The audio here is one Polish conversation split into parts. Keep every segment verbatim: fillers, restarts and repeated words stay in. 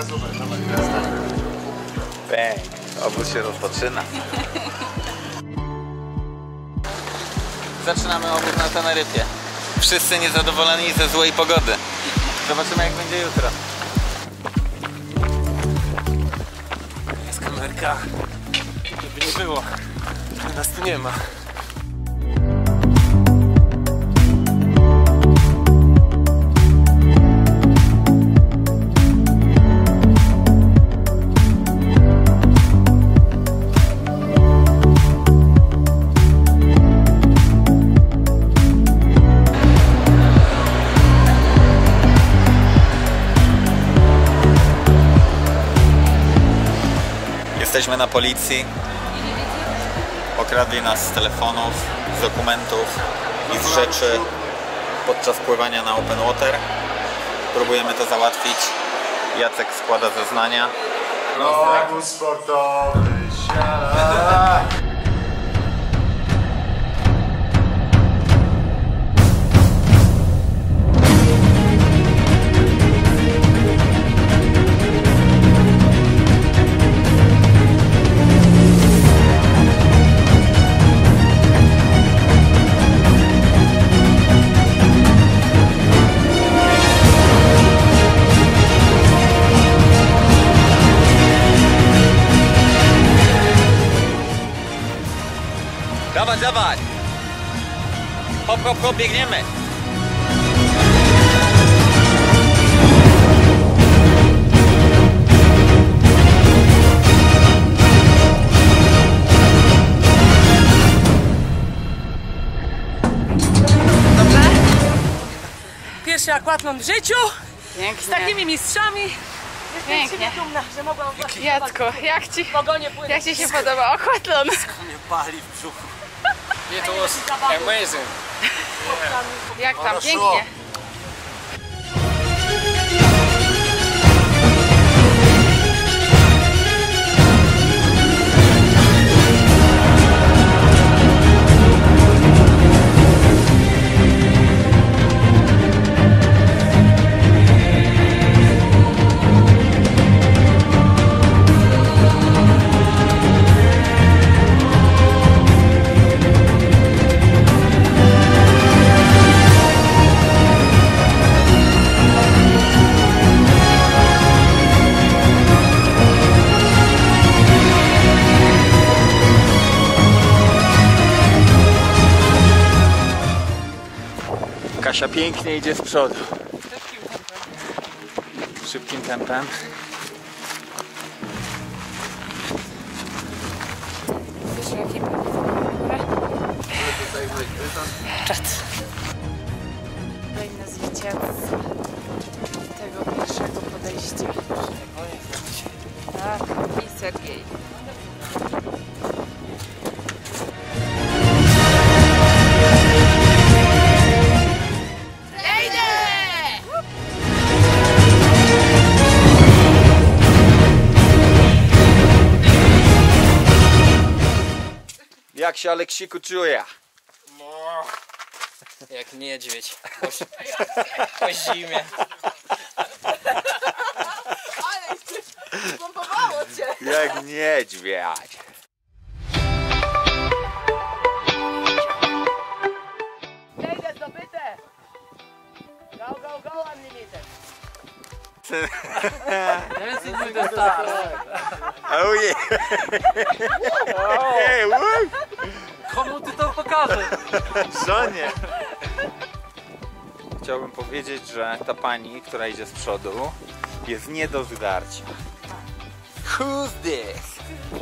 Bang! Obóz się rozpoczyna. Zaczynamy obóz na Teneryfie. Wszyscy niezadowoleni ze złej pogody. Zobaczymy, jak będzie jutro. Jest kamerka. Żeby nie było. Nas tu nie ma. Jesteśmy na policji. Okradli nas z telefonów, z dokumentów i z rzeczy podczas pływania na open water. Próbujemy to załatwić. Jacek składa zeznania. Obóz sportowy świat. Dawaj, dawaj! Hop, hop, hop, biegniemy! Dobrze? Pierwszy aquatlon w życiu! Pięknie. Z takimi mistrzami! Jestem Pięknie. dumna, że mogłam właśnie Jacku, jak ci, w pływać. jak ci się podoba aquatlon? Mnie pali w brzuchu. It was amazing. Jak tam? Pięknie. Kasia pięknie idzie z przodu. Szybkim tempem. Wiesz, jaki czat. Kolejne zwycięzca tego pierwszego podejścia. Tak, i Sergiej. Jak się Aleksiku czuje? Jak niedźwiedź. Po, po zimie. Ale spompowało cię! Jak niedźwiedź. Lejdę zdobyte! Go, go, go, unlimited! Oh yeah! Hey, woo! Komu ty to pokażesz? Żonie! Chciałbym powiedzieć, że ta pani, która idzie z przodu, jest nie do zdarcia. Who's this?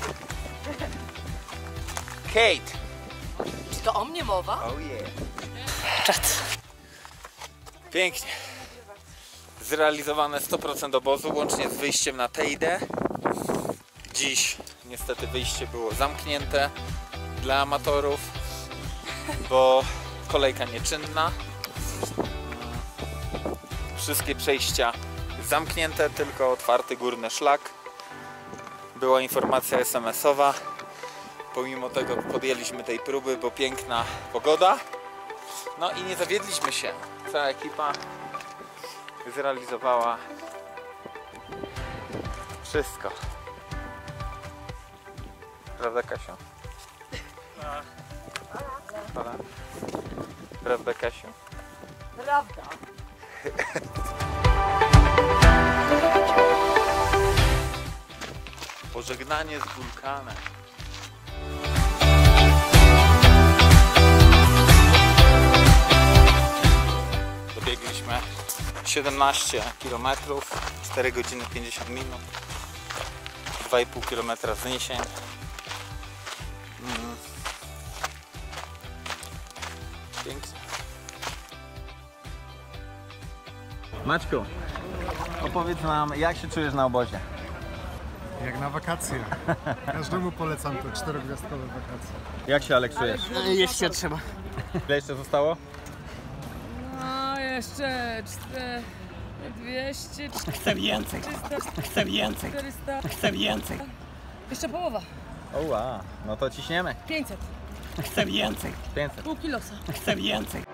Kate! Czy to o mnie mowa? Oh yeah! Czat. Pięknie. Zrealizowane sto procent obozu, łącznie z wyjściem na Tejdę. Dziś niestety wyjście było zamknięte dla amatorów, bo kolejka nieczynna. Wszystkie przejścia zamknięte, tylko otwarty górny szlak. Była informacja es em es owa. Pomimo tego podjęliśmy tej próby, bo piękna pogoda. No i nie zawiedliśmy się. Cała ekipa zrealizowała Wszystko. Prawda, Kasiu? Prawda? Prawda, Kasiu? Prawda. Pożegnanie z wulkanem. Dobiegliśmy siedemnaście kilometrów, cztery godziny pięćdziesiąt minut, dwa i pół kilometra zniesień. Mm. Pięknie. Maćku, opowiedz nam, jak się czujesz na obozie? Jak na wakacje. Każdemu polecam te czterogwiazdkowe wakacje. Jak się, Alek, czujesz? Jeszcze trzeba. Ile jeszcze zostało? No jeszcze cztery, dwieście, Chcę więcej. trzysta, Chcę więcej. czterysta, Chcę więcej. jeszcze połowa, Oła, no to ciśniemy. pięćset, Chcę więcej. pięćset. pół kilosa. Chcę więcej.